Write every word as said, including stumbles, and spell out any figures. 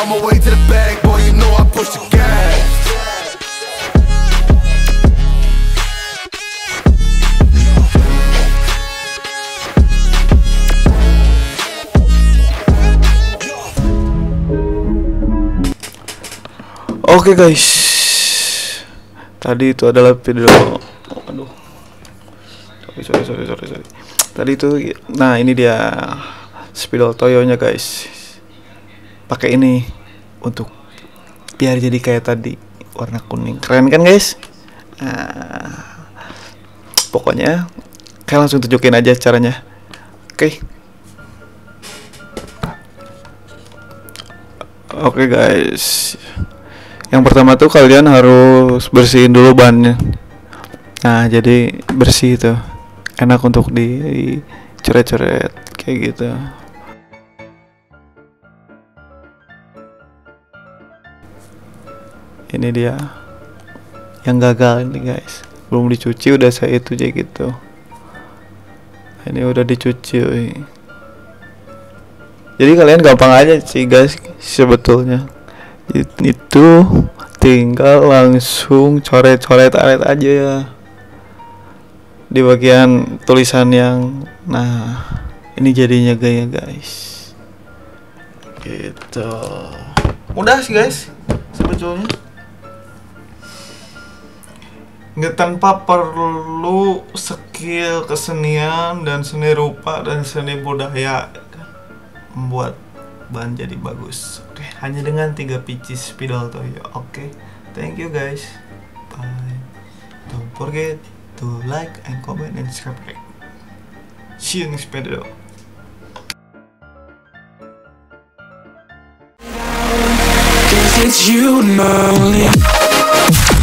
on my way to the bag, boy, you know I push the gas. Oke guys, tadi itu adalah video, aduh, sorry sorry sorry sorry sorry. Tadi itu, nah ini dia spidol toyonya guys. Pakai ini untuk biar jadi kayak tadi warna kuning, keren kan guys? Nah, pokoknya kalian langsung tunjukin aja caranya. Oke. Oke guys. Yang pertama tuh kalian harus bersihin dulu bannya. Nah, jadi bersih itu enak untuk dicoret-coret kayak gitu. Ini dia yang gagal ini guys, belum dicuci udah saya itu aja gitu. Ini udah dicuci. Woy. Jadi kalian gampang aja sih guys sebetulnya. Itu tinggal langsung coret-coret aret aja ya di bagian tulisan yang, nah ini jadinya gaya guys gitu. Mudah sih guys sebetulnya, nggak tanpa perlu skill kesenian dan seni rupa dan seni budaya membuat bahan jadi bagus. Oke, hanya dengan tiga pieces spidol toyo. Oke, thank you guys, bye. Don't forget to like and comment and subscribe. See you next video. It's you and me only.